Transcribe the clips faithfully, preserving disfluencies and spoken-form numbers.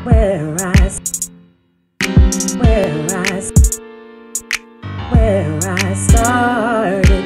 where I, where I, where I started,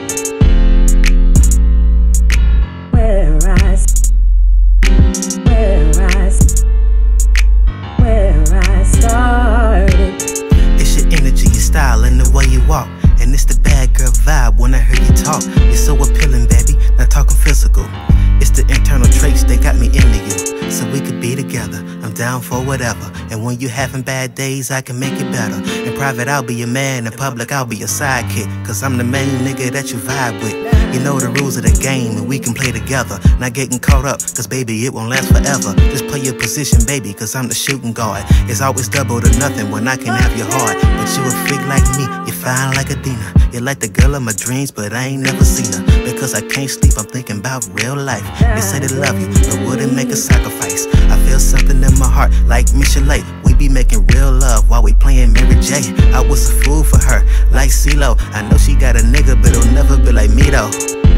where I, where I, where I started. It's your energy, your style, and the way you walk. And it's the bad girl vibe when I hear you talk. You're so appealing, baby, not talking physical. It's the internal traits that got me into you. So we could be together, I'm down for whatever. And when you're having bad days, I can make it better. In private, I'll be your man. In public, I'll be your sidekick. Cause I'm the main nigga that you vibe with. You know the rules of the game and we can play together. Not getting caught up, cause baby, it won't last forever. Just play your position, baby, cause I'm the shooting guard. It's always double to nothing when I can have your heart. But you a freak like me, you're fine like a Dina. You're like the girl of my dreams, but I ain't never seen her. Because I can't sleep, I'm thinking about real life. They say they love you, but wouldn't make a sacrifice. I feel something in my heart, like Michelet. We be making real love while we playing Mary J. I was a fool for her, like CeeLo. I know she got a nigga, but it'll never be like me though.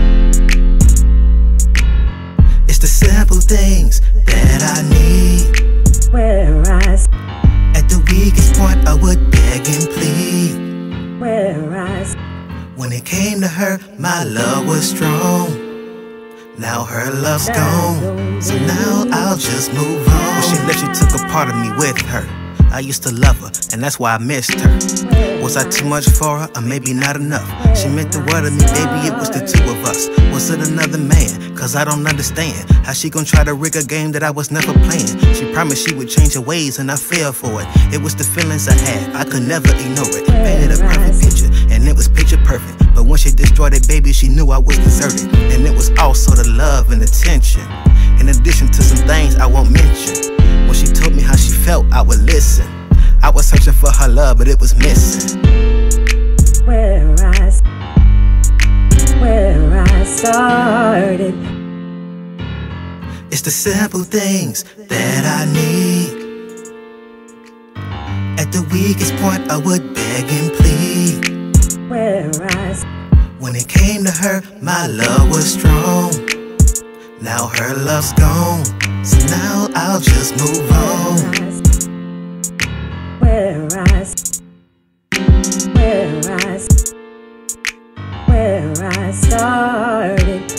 It's the simple things that I need. Where I, at the weakest point, I would beg and plead. where I, when it came to her, my love was strong. Now her love's gone, so now I'll just move on. When she left, she took a part of me with her. I used to love her, and that's why I missed her. Was I too much for her, or maybe not enough? She meant the world to me, baby, it was the two of us. Was it another man? Cause I don't understand how she gon' try to rig a game that I was never playing. She promised she would change her ways, and I fell for it. It was the feelings I had, I could never ignore it. Painted a perfect picture, and it was picture perfect. But when she destroyed it, baby, she knew I was deserted. And it was also the love and attention, in addition to some things I won't mention. When she told me how she felt, I would listen. I was searching for her love, but it was missing. where I, where I started. It's the simple things that I need. At the weakest point, I would beg and plead. Where I, when it came to her, my love was strong. Now her love's gone, so now I'll just move on. Where I, where I, where I started.